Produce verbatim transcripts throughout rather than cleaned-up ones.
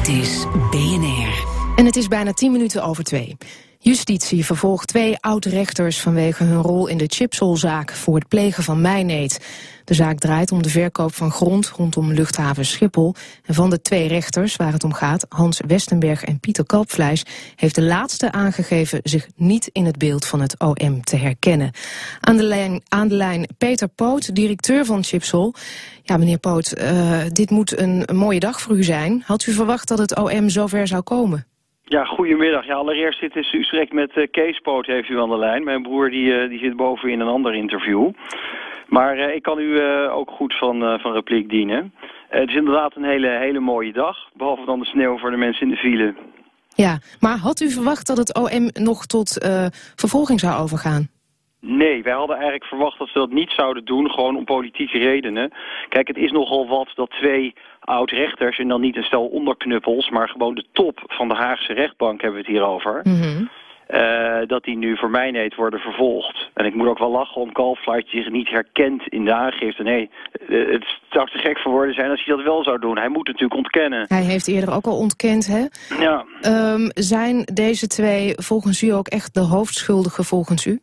Dit is B N R. En het is bijna tien minuten over twee. Justitie vervolgt twee oud-rechters vanwege hun rol in de Chipsol-zaak voor het plegen van mijneet. De zaak draait om de verkoop van grond rondom luchthaven Schiphol. En van de twee rechters waar het om gaat, Hans Westenberg en Pieter Kalpfleis, heeft de laatste aangegeven zich niet in het beeld van het O M te herkennen. Aan de lijn, aan de lijn Peter Poot, directeur van Chipsol. Ja, meneer Poot, uh, dit moet een, een mooie dag voor u zijn. Had u verwacht dat het O M zover zou komen? Ja, goedemiddag. Ja, allereerst dit is u spreekt met uh, Kees Poot, heeft u aan de lijn. Mijn broer die, uh, die zit boven in een ander interview. Maar uh, ik kan u uh, ook goed van, uh, van repliek dienen. Uh, het is inderdaad een hele, hele mooie dag, behalve dan de sneeuw voor de mensen in de file. Ja, maar had u verwacht dat het O M nog tot uh, vervolging zou overgaan? Nee, wij hadden eigenlijk verwacht dat ze dat niet zouden doen, gewoon om politieke redenen. Kijk, het is nogal wat dat twee oud-rechters, en dan niet een stel onderknuppels, maar gewoon de top van de Haagse rechtbank hebben we het hier over. Mm-hmm. Uh, dat die nu voor mijneet worden vervolgd. En ik moet ook wel lachen om Kalpfleis die zich niet herkent in de aangifte. Nee, uh, het zou te gek voor woorden zijn als hij dat wel zou doen. Hij moet natuurlijk ontkennen. Hij heeft eerder ook al ontkend, hè? Ja. Um, zijn deze twee volgens u ook echt de hoofdschuldigen volgens u?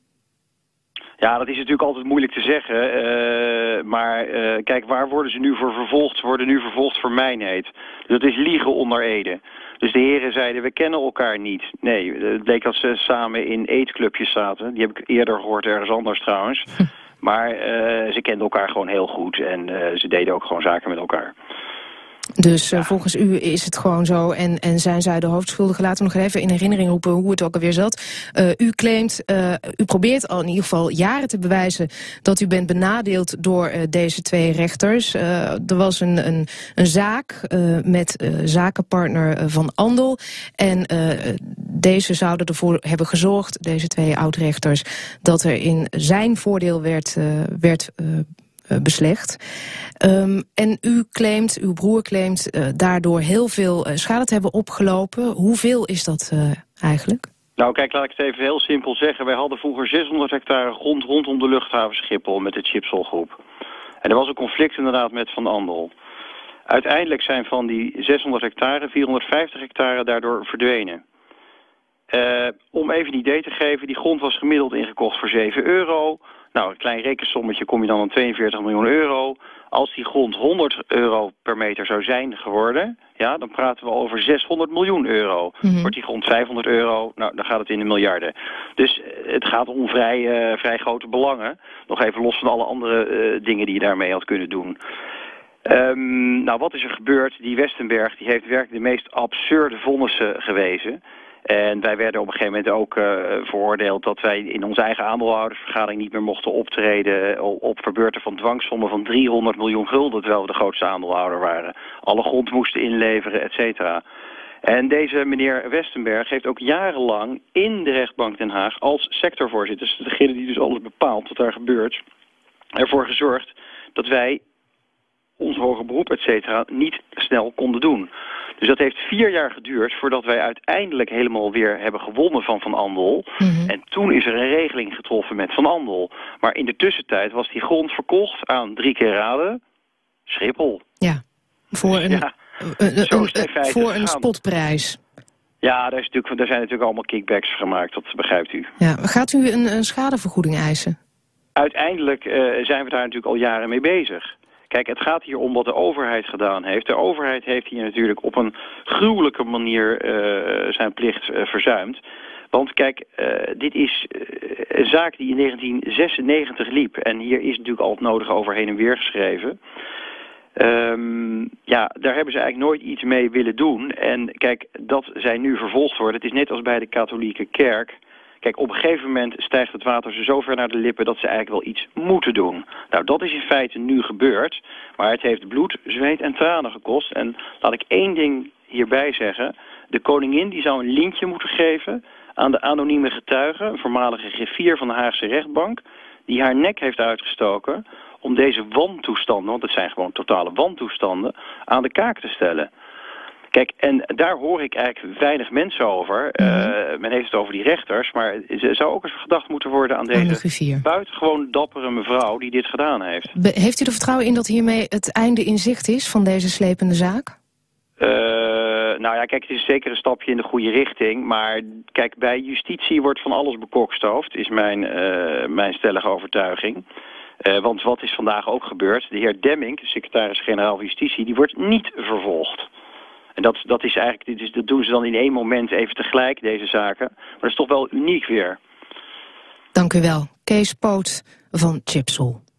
Ja, dat is natuurlijk altijd moeilijk te zeggen. Uh, maar uh, kijk, waar worden ze nu voor vervolgd? Ze worden nu vervolgd voor mijneet. Dus dat is liegen onder ede. Dus de heren zeiden, we kennen elkaar niet. Nee, het bleek dat ze samen in eetclubjes zaten. Die heb ik eerder gehoord, ergens anders trouwens. Maar uh, ze kenden elkaar gewoon heel goed. En uh, ze deden ook gewoon zaken met elkaar. Dus uh, ja. volgens u is het gewoon zo en, en zijn zij de hoofdschuldigen. Laten we nog even in herinnering roepen hoe het ook alweer zat. Uh, u claimt, uh, u probeert al in ieder geval jaren te bewijzen dat u bent benadeeld door uh, deze twee rechters. Uh, er was een, een, een zaak uh, met uh, zakenpartner uh, Van Andel. En uh, deze zouden ervoor hebben gezorgd, deze twee oud-rechters, dat er in zijn voordeel werd, uh, werd uh, beslecht. Um, en u claimt, uw broer claimt, uh, daardoor heel veel uh, schade te hebben opgelopen. Hoeveel is dat uh, eigenlijk? Nou kijk, laat ik het even heel simpel zeggen. Wij hadden vroeger zeshonderd hectare grond rondom de luchthaven Schiphol met de Chipsol groep. En er was een conflict inderdaad met Van Andel. Uiteindelijk zijn van die zeshonderd hectare vierhonderdvijftig hectare daardoor verdwenen. Uh, om even een idee te geven, die grond was gemiddeld ingekocht voor zeven euro. Nou, een klein rekensommetje kom je dan aan tweeënveertig miljoen euro. Als die grond honderd euro per meter zou zijn geworden, ja, dan praten we over zeshonderd miljoen euro. Mm-hmm. Wordt die grond vijfhonderd euro, nou, dan gaat het in de miljarden. Dus het gaat om vrij, uh, vrij grote belangen. Nog even los van alle andere uh, dingen die je daarmee had kunnen doen. Um, nou, wat is er gebeurd? Die Westenberg die heeft werkelijk de meest absurde vonnissen gewezen. En wij werden op een gegeven moment ook uh, veroordeeld dat wij in onze eigen aandeelhoudersvergadering niet meer mochten optreden op verbeurten van dwangsommen van driehonderd miljoen gulden, terwijl we de grootste aandeelhouder waren. Alle grond moesten inleveren, et cetera. En deze meneer Westenberg heeft ook jarenlang in de rechtbank Den Haag als sectorvoorzitter, dus degene die dus alles bepaalt wat daar gebeurt, ervoor gezorgd dat wij ons hoger beroep, et cetera, niet snel konden doen. Dus dat heeft vier jaar geduurd voordat wij uiteindelijk helemaal weer hebben gewonnen van Van Andel. Mm-hmm. En toen is er een regeling getroffen met Van Andel. Maar in de tussentijd was die grond verkocht aan drie keer raden, Schiphol. Ja, voor een, ja, een, een, zo is het in een, feite voor een gegaan. spotprijs. Ja, daar, is natuurlijk, daar zijn natuurlijk allemaal kickbacks gemaakt, dat begrijpt u. Ja, gaat u een, een schadevergoeding eisen? Uiteindelijk uh, zijn we daar natuurlijk al jaren mee bezig. Kijk, het gaat hier om wat de overheid gedaan heeft. De overheid heeft hier natuurlijk op een gruwelijke manier uh, zijn plicht uh, verzuimd. Want kijk, uh, dit is uh, een zaak die in negentien zesennegentig liep. En hier is natuurlijk al het nodige over heen en weer geschreven. Um, ja, daar hebben ze eigenlijk nooit iets mee willen doen. En kijk, dat zij nu vervolgd worden, het is net als bij de katholieke kerk. Kijk, op een gegeven moment stijgt het water ze zo ver naar de lippen dat ze eigenlijk wel iets moeten doen. Nou, dat is in feite nu gebeurd. Maar het heeft bloed, zweet en tranen gekost. En laat ik één ding hierbij zeggen. De koningin die zou een lintje moeten geven aan de anonieme getuige, een voormalige griffier van de Haagse rechtbank, die haar nek heeft uitgestoken om deze wantoestanden, want het zijn gewoon totale wantoestanden, aan de kaak te stellen. Kijk, en daar hoor ik eigenlijk weinig mensen over. Mm-hmm. Uh, men heeft het over die rechters, maar er zou ook eens gedacht moeten worden aan deze de buitengewoon dappere mevrouw die dit gedaan heeft. Be- heeft u er vertrouwen in dat hiermee het einde in zicht is van deze slepende zaak? Uh, nou ja, kijk, het is zeker een stapje in de goede richting. Maar kijk, bij justitie wordt van alles bekokstoofd, is mijn, uh, mijn stellige overtuiging. Uh, want wat is vandaag ook gebeurd? De heer Demmink, de secretaris-generaal van Justitie, die wordt niet vervolgd. En dat, dat is eigenlijk, dit is, dat doen ze dan in één moment even tegelijk, deze zaken. Maar dat is toch wel uniek weer. Dank u wel. Kees Poot van Chipsol.